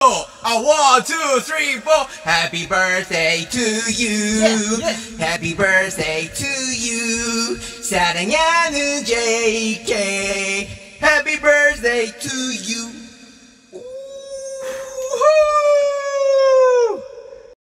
1, 2, 3, 4. Happy birthday to you. Happy birthday to you. 사랑하는 JK. Happy birthday to you.